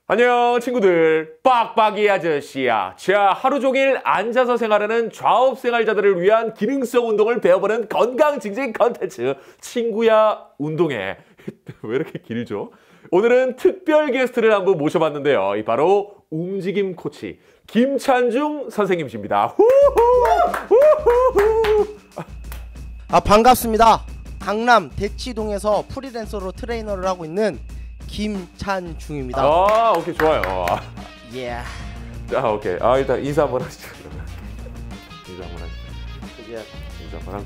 안녕 친구들, 빡빡이 아저씨야. 자, 하루 종일 앉아서 생활하는 좌업생활자들을 위한 기능성 운동을 배워보는 건강증진 컨텐츠 친구야 운동회. 왜 이렇게 길죠? 오늘은 특별 게스트를 한번 모셔봤는데요. 이 바로 움직임 코치 김찬중 선생님이십니다. 반갑습니다. 강남 대치동에서 프리랜서로 트레이너를 하고 있는 김찬중입니다. 오케이, 좋아요. 예. 자, 오케이. 일단 인사 한번 하시죠. 인사 한번 하시죠. 예. 인사 한번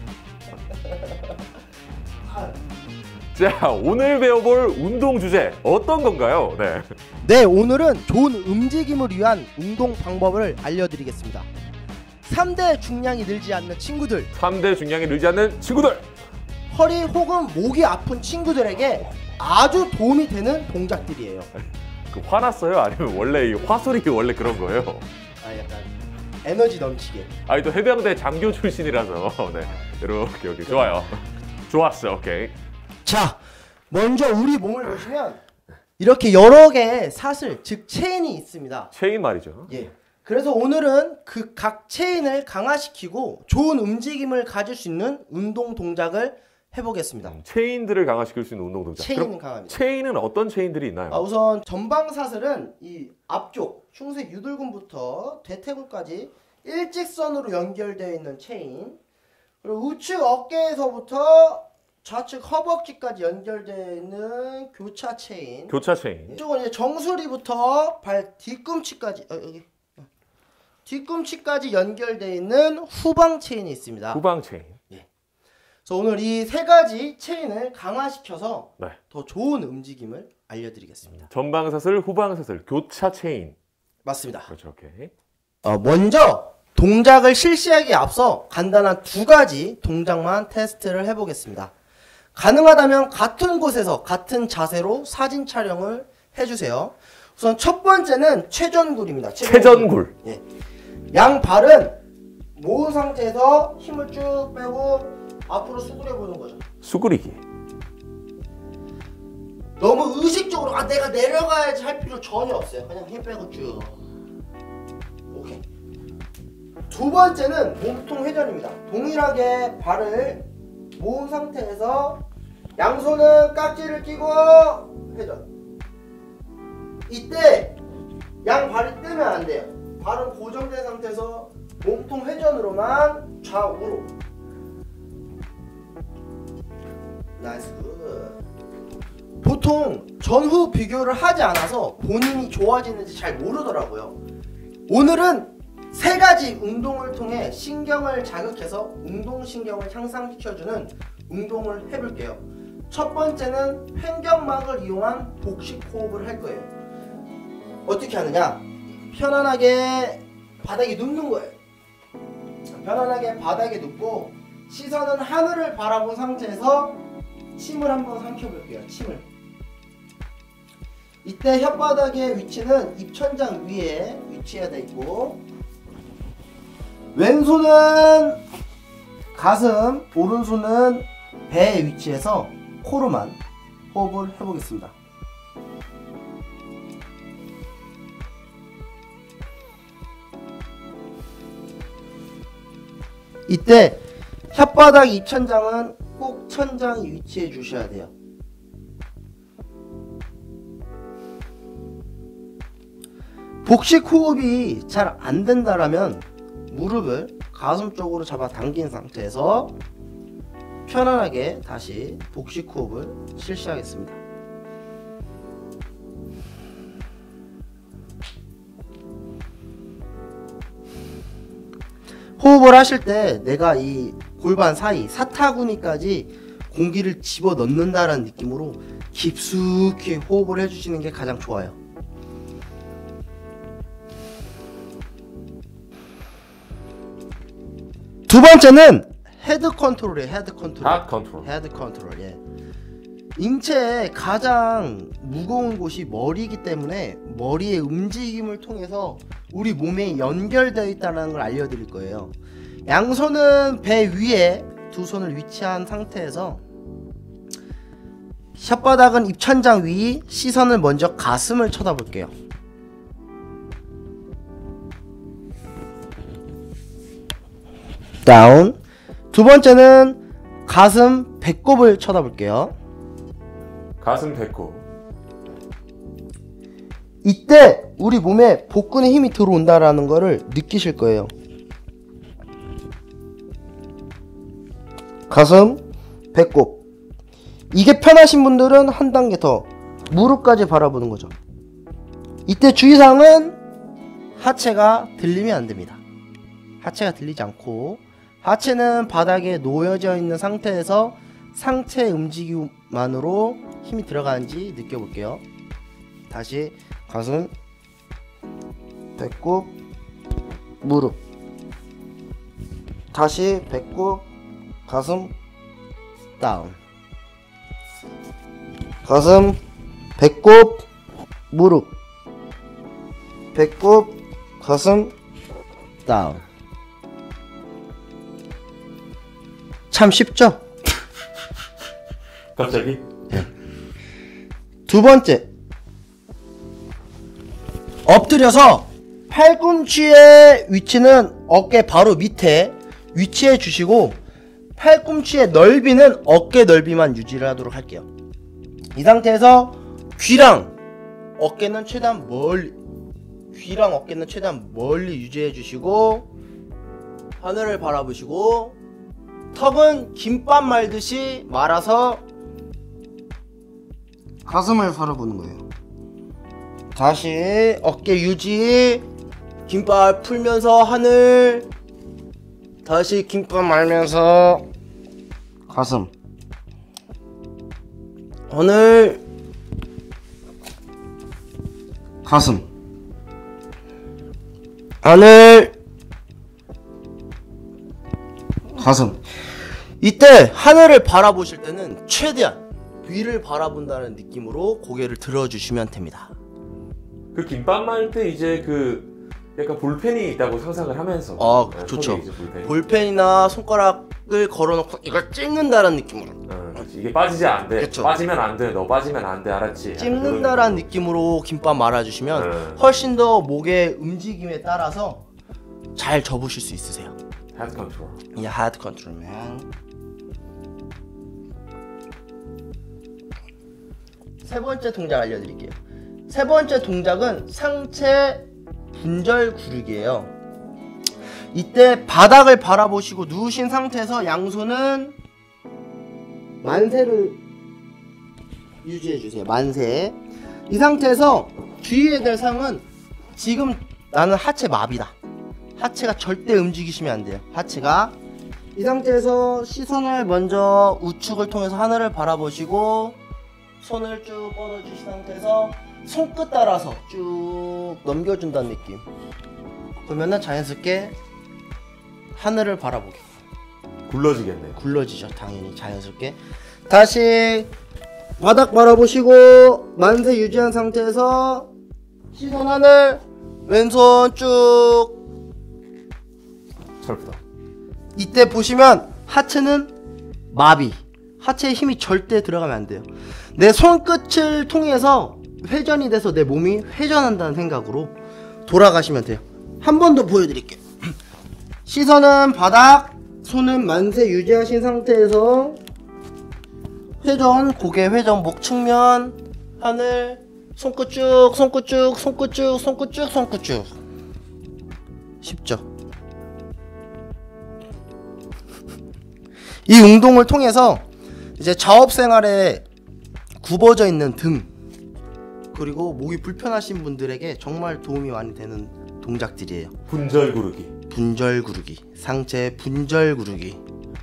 하시죠. 자, 오늘 배워볼 운동 주제 어떤 건가요? 네, 오늘은 좋은 움직임을 위한 운동 방법을 알려드리겠습니다. 3대 중량이 늘지 않는 친구들, 3대 중량이 늘지 않는 친구들, 허리 혹은 목이 아픈 친구들에게 아주 도움이 되는 동작들이에요. 화났어요? 아니면 원래 이 화술이 원래 그런 거예요? 약간 에너지 넘치게. 또 해병대 장교 출신이라서 이렇게 좋아요. 좋았어. 오케이. 자, 먼저 우리 몸을 보시면 이렇게 여러 개의 사슬, 즉 체인이 있습니다. 체인 말이죠. 예. 그래서 오늘은 그 각 체인을 강화시키고 좋은 움직임을 가질 수 있는 운동 동작을 해보겠습니다. 체인들을 강화시킬 수 있는 운동 동작. 체인은 강합니다. 체인은 어떤 체인들이 있나요? 우선 전방사슬은 이 앞쪽 흉쇄 유돌근부터 대퇴근까지 일직선으로 연결되어 있는 체인, 그리고 우측 어깨에서부터 좌측 허벅지까지 연결되어 있는 교차 체인. 교차 체인. 이쪽은 이제 정수리부터 발 뒤꿈치까지 뒤꿈치까지 연결되어 있는 후방 체인이 있습니다. 후방 체인. 그래서 오늘 이 세 가지 체인을 강화시켜서 네. 더 좋은 움직임을 알려드리겠습니다. 전방사슬, 후방사슬, 교차 체인. 맞습니다. 그렇죠. 오케이. 먼저 동작을 실시하기에 앞서 간단한 두 가지 동작만 테스트를 해보겠습니다. 가능하다면 같은 곳에서 같은 자세로 사진 촬영을 해주세요. 우선 첫 번째는 최전굴입니다. 최전굴. 예. 양 발은 모은 상태에서 힘을 쭉 빼고 앞으로 수그려 보는 거죠. 수그리기. 너무 의식적으로 내가 내려가야지 할 필요 전혀 없어요. 그냥 힘 빼고 쭉. 오케이. 두 번째는 몸통 회전입니다. 동일하게 발을 모은 상태에서 양손은 깍지를 끼고 회전. 이때 양 발을 뜨면 안 돼요. 발은 고정된 상태에서 몸통 회전으로만 좌우로. 나이스. 보통 전후 비교를 하지 않아서 본인이 좋아지는지 잘 모르더라고요. 오늘은 세 가지 운동을 통해 신경을 자극해서 운동신경을 향상시켜주는 운동을 해볼게요. 첫 번째는 횡격막을 이용한 복식 호흡을 할 거예요. 어떻게 하느냐? 편안하게 바닥에 눕는 거예요. 편안하게 바닥에 눕고 시선은 하늘을 바라본 상태에서 침을 한번 삼켜볼게요. 침을. 이때 혓바닥의 위치는 입천장 위에 위치해야 되고, 왼손은 가슴, 오른손은 배에 위치해서 코로만 호흡을 해보겠습니다. 이때 혓바닥 입천장은 꼭 천장에 위치해 주셔야 돼요. 복식 호흡이 잘 안 된다라면 무릎을 가슴 쪽으로 잡아 당긴 상태에서 편안하게 다시 복식 호흡을 실시하겠습니다. 호흡을 하실 때 내가 이 골반 사이 사타구니까지 공기를 집어 넣는다라는 느낌으로 깊숙이 호흡을 해주시는 게 가장 좋아요. 두 번째는 헤드 컨트롤이에요. 헤드 컨트롤. 헤드 컨트롤. 예. 인체의 가장 무거운 곳이 머리이기 때문에 머리의 움직임을 통해서 우리 몸에 연결되어 있다는 걸 알려드릴 거예요. 양손은 배 위에 두 손을 위치한 상태에서 혓바닥은 입천장 위, 시선을 먼저 가슴을 쳐다볼게요. 다운. 두 번째는 가슴 배꼽을 쳐다볼게요. 가슴 배꼽. 이때 우리 몸에 복근에 힘이 들어온다라는 거를 느끼실 거예요. 가슴, 배꼽. 이게 편하신 분들은 한 단계 더 무릎까지 바라보는 거죠. 이때 주의사항은 하체가 들리면 안 됩니다. 하체가 들리지 않고 하체는 바닥에 놓여져 있는 상태에서 상체 움직임만으로 힘이 들어가는지 느껴볼게요. 다시 가슴, 배꼽, 무릎. 다시 배꼽, 가슴, 다운. 가슴, 배꼽, 무릎. 배꼽, 가슴, 다운. 참 쉽죠? 갑자기? 두 번째, 엎드려서 팔꿈치의 위치는 어깨 바로 밑에 위치해 주시고 팔꿈치의 넓이는 어깨 넓이만 유지를 하도록 할게요. 이 상태에서 귀랑 어깨는 최대한 멀리 유지해 주시고 하늘을 바라보시고 턱은 김밥 말듯이 말아서 가슴을 바라보는 거예요. 다시 어깨 유지. 김밥 풀면서 하늘. 다시 김밥 말면서 가슴. 하늘. 가슴. 하늘. 가슴. 이때 하늘을 바라보실 때는 최대한 위를 바라본다는 느낌으로 고개를 들어주시면 됩니다. 그 김밥 말 때 이제 그 약간 볼펜이 있다고 상상을 하면서. 좋죠. 이제 볼펜이나 손가락을 걸어놓고 이걸 찍는다는 느낌으로. 이게 빠지지 안 돼. 그쵸. 빠지면 안 돼. 너 빠지면 안 돼. 알았지? 찍는다라는 느낌으로 김밥 말아주시면 훨씬 더 목의 움직임에 따라서 잘 접으실 수 있으세요. 헤드 컨트롤. 헤드 컨트롤맨. 세 번째 동작 알려드릴게요. 세 번째 동작은 상체 분절 구르기예요. 이때 바닥을 바라보시고 누우신 상태에서 양손은 만세를 유지해주세요. 만세. 이 상태에서 주의해야 될 사항은 지금 나는 하체 마비다. 하체가 절대 움직이시면 안 돼요. 하체가. 이 상태에서 시선을 먼저 우측을 통해서 하늘을 바라보시고 손을 쭉 뻗어주신 상태에서 손끝 따라서 쭉 넘겨준다는 느낌. 그러면은 자연스럽게 하늘을 바라보게 굴러지겠네. 굴러지죠. 당연히 자연스럽게. 다시 바닥 바라보시고 만세 유지한 상태에서 시선 하늘. 왼손 쭉. 슬프다. 이때 보시면 하체는 마비. 하체에 힘이 절대 들어가면 안 돼요. 내 손끝을 통해서 회전이 돼서 내 몸이 회전한다는 생각으로 돌아가시면 돼요. 한 번 더 보여드릴게요. 시선은 바닥, 손은 만세 유지하신 상태에서 회전, 고개 회전, 목 측면, 하늘, 손끝 쭉, 손끝 쭉, 손끝 쭉, 손끝 쭉, 손끝 쭉. 쉽죠? 이 운동을 통해서 이제 자업생활에 굽어져 있는 등 그리고 목이 불편하신 분들에게 정말 도움이 많이 되는 동작들이에요. 분절 구르기. 분절 구르기. 상체 분절 구르기.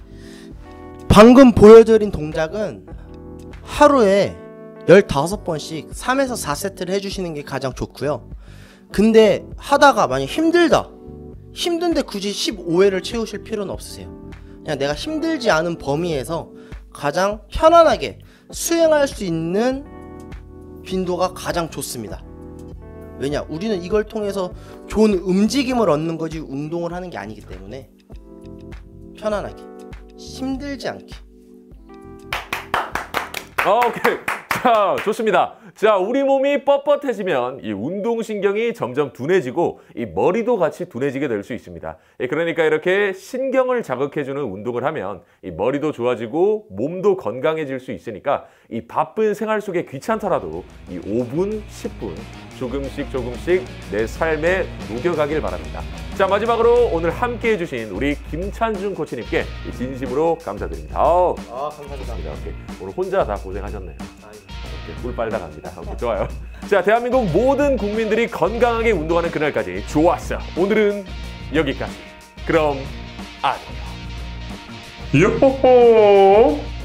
방금 보여드린 동작은 하루에 15번씩 3에서 4세트를 해주시는 게 가장 좋고요. 근데 하다가 만약 힘들다. 힘든데 굳이 15회를 채우실 필요는 없으세요. 그냥 내가 힘들지 않은 범위에서 가장 편안하게 수행할 수 있는 빈도가 가장 좋습니다. 왜냐? 우리는 이걸 통해서 좋은 움직임을 얻는 거지 운동을 하는 게 아니기 때문에 힘들지 않게. 오케이. 자, 좋습니다. 자, 우리 몸이 뻣뻣해지면 이 운동신경이 점점 둔해지고 이 머리도 같이 둔해지게 될 수 있습니다. 그러니까 이렇게 신경을 자극해주는 운동을 하면 이 머리도 좋아지고 몸도 건강해질 수 있으니까 이 바쁜 생활 속에 귀찮더라도 이 5분, 10분 조금씩 내 삶에 녹여가길 바랍니다. 자, 마지막으로 오늘 함께 해주신 우리 김찬준 코치님께 진심으로 감사드립니다. 감사합니다. 이렇게 오늘 혼자 다 고생하셨네요. 이렇게 꿀 빨다 갑니다. 좋아요. 자, 대한민국 모든 국민들이 건강하게 운동하는 그날까지 좋았어. 오늘은 여기까지. 그럼 안녕. 요호호!